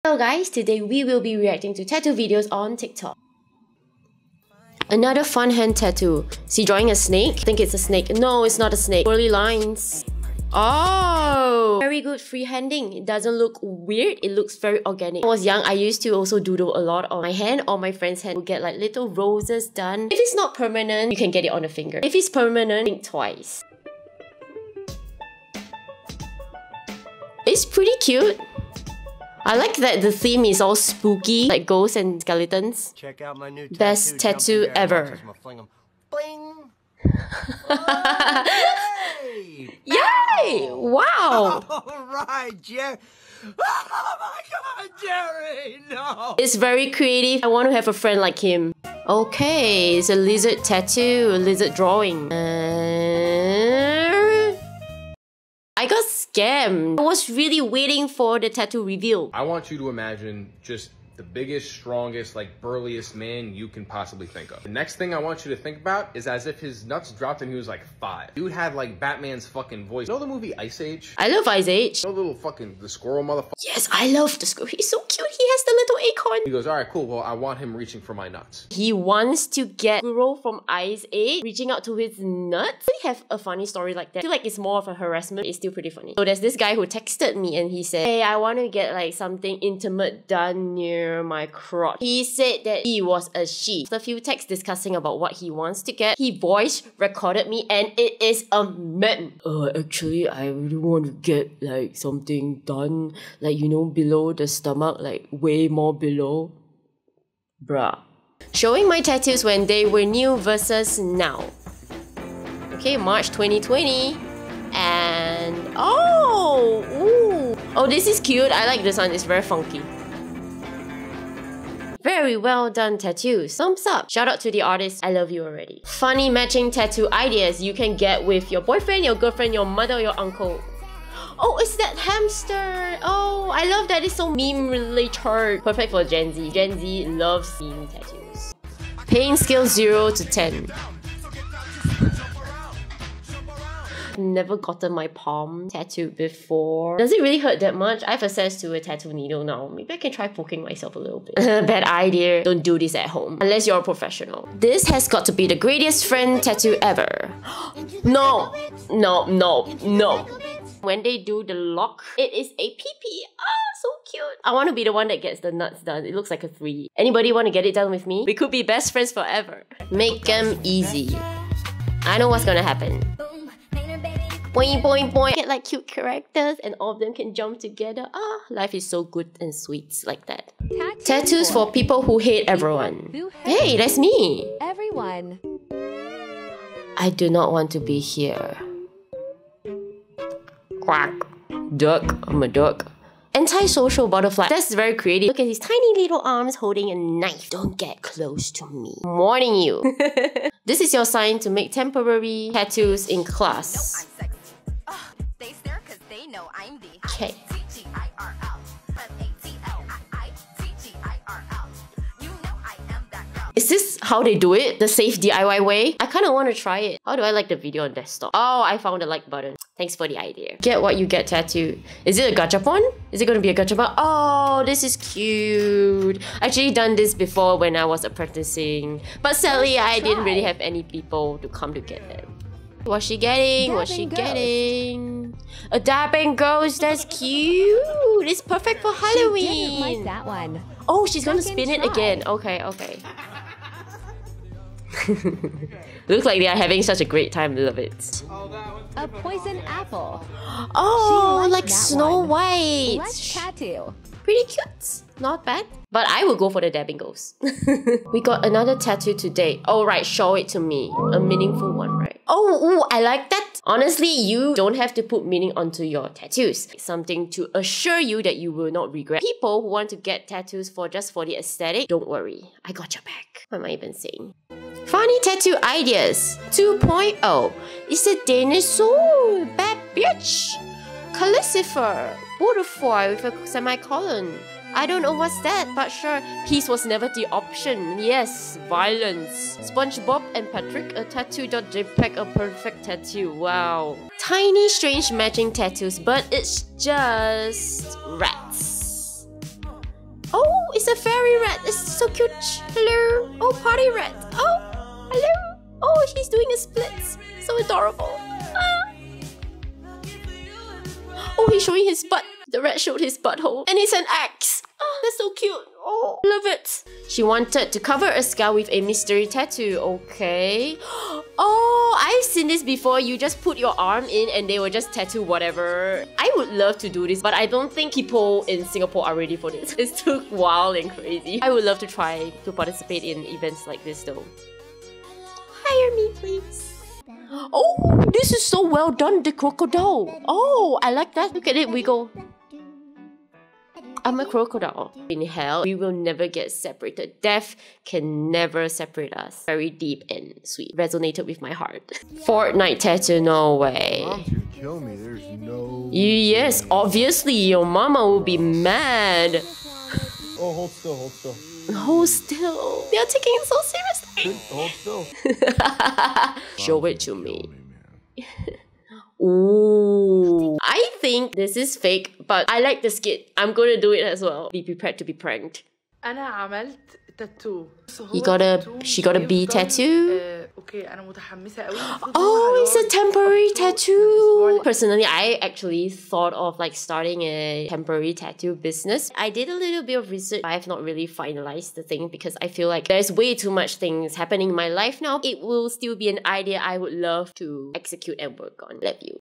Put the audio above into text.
Hello guys, today we will be reacting to tattoo videos on TikTok. Another fun hand tattoo. Is he drawing a snake? I think it's a snake. No, it's not a snake. Curly lines. Oh! Very good freehanding. It doesn't look weird. It looks very organic. When I was young, I used to also doodle a lot on my hand or my friend's hand. We'll get like little roses done. If it's not permanent, you can get it on the finger. If it's permanent, think twice. It's pretty cute. I like that the theme is all spooky, like ghosts and skeletons. Check out my new best tattoo ever. Bling! Yay! Wow! Alright, Jerry! Oh my god, Jerry! No! It's very creative. I want to have a friend like him. Okay, it's a lizard tattoo, a lizard drawing. I got scammed. I was really waiting for the tattoo reveal. I want you to imagine just the biggest, strongest, like burliest man you can possibly think of. The next thing I want you to think about is as if his nuts dropped and he was like 5. Dude had like Batman's fucking voice. You know the movie Ice Age? I love Ice Age. You know the little fucking, the squirrel motherfucker? Yes, I love the squirrel. He's so cute. He has the little acorn. He goes, alright, cool, well, I want him reaching for my nuts. He wants to get squirrel from Ice Age, reaching out to his nuts. They have a funny story like that. I feel like it's more of a harassment. It's still pretty funny. So there's this guy who texted me and he said, hey, I want to get like something intimate done near my crotch. He said that he was a she. After a few texts discussing about what he wants to get, he voice recorded me and it is a man. Actually, I really want to get like something done, like, you know, below the stomach, like way more below. Bruh. Showing my tattoos when they were new versus now. Okay, March 2020. And oh, this is cute. I like this one. It's very funky. Very well done tattoos. Thumbs up. Shout out to the artist. I love you already. Funny matching tattoo ideas you can get with your boyfriend, your girlfriend, your mother, or your uncle. Oh, it's that hamster. Oh, I love that. It's so meme related. Perfect for Gen Z. Gen Z loves meme tattoos. Pain scale 0 to 10. Never gotten my palm tattooed before. Does it really hurt that much? I have access to a tattoo needle now. Maybe I can try poking myself a little bit. Bad idea. Don't do this at home. Unless you're a professional. This has got to be the greatest friend tattoo ever. No! No, no, no. When they do the lock, it is a PP. Ah, so cute. I want to be the one that gets the nuts done. It looks like a 3. Anybody want to get it done with me? We could be best friends forever. Make them easy. I know what's gonna happen. Boing, boing, boing. Get like cute characters and all of them can jump together. Ah, life is so good and sweet like that. Tattoos for people who hate everyone. Hey, that's me. Everyone. I do not want to be here. Quack. Duck. I'm a duck. Anti-social butterfly. That's very creative. Look at his tiny little arms holding a knife. Don't get close to me. I'm warning you. This is your sign to make temporary tattoos in class. Okay. Is this how they do it? The safe DIY way? I kind of want to try it. How do I like the video on desktop? Oh, I found the like button. Thanks for the idea. Get what you get tattoo. Is it a gachapon? Is it going to be a gachapon? Oh, this is cute. I actually done this before when I was apprenticing. But sadly, I didn't really have any people to come to get them. What's she getting? What's she getting? A dabbing ghost. That's cute. It's perfect for Halloween. She didn't like that one. Oh, she's going to spin it again. Okay, okay. Looks like they are having such a great time. Love it. A poison apple. Oh, like Snow White. Let's tattoo. Pretty cute. Not bad. But I will go for the dabbing ghost. We got another tattoo today. Oh, right. Show it to me. A meaningful one, right? Oh, ooh, I like that. Honestly, you don't have to put meaning onto your tattoos. It's something to assure you that you will not regret. People who want to get tattoos just for the aesthetic, don't worry. I got your back. What am I even saying? Funny tattoo ideas 2.0. It's a dinosaur. Bad bitch. Calcifer. Butterfly with a semicolon. I don't know what's that, but sure. Peace was never the option. Yes, violence. SpongeBob and Patrick, a tattoo.jpg, a perfect tattoo. Wow. Tiny, strange matching tattoos, but it's just rats. It's a fairy rat. It's so cute. Hello. Oh, party rat. Oh, hello. Oh, he's doing a split. So adorable. Ah. Oh, he's showing his butt. The rat showed his butthole. And it's an axe. Oh, that's so cute. Oh, love it. She wanted to cover a skull with a mystery tattoo. Okay. Oh, I've seen this before. You just put your arm in and they will just tattoo whatever. I would love to do this, but I don't think people in Singapore are ready for this. It's too wild and crazy. I would love to try to participate in events like this though. Hire me, please. Oh, this is so well done, the crocodile. Oh, I like that. Look at it wiggle. I'm a crocodile. In hell, we will never get separated. Death can never separate us. Very deep and sweet. Resonated with my heart. Fortnite tattoo, no way. Mom's gonna kill me. There's no... Yes, obviously your mama will be mad. Oh, hold still, hold still. Hold still. They are taking it so seriously. Hold still. Show it to me. Ooh. I think this is fake, but I like the skit. I'm gonna do it as well. Be prepared to be pranked. أنا عملت تاتو. She got a bee tattoo. اوكي أنا متحمسة قوي. Oh, it's a temporary tattoo. Personally, I actually thought of like starting a temporary tattoo business. I did a little bit of research. I have not really finalized the thing because I feel like there's way too much things happening in my life now. It will still be an idea I would love to execute and work on. Love you.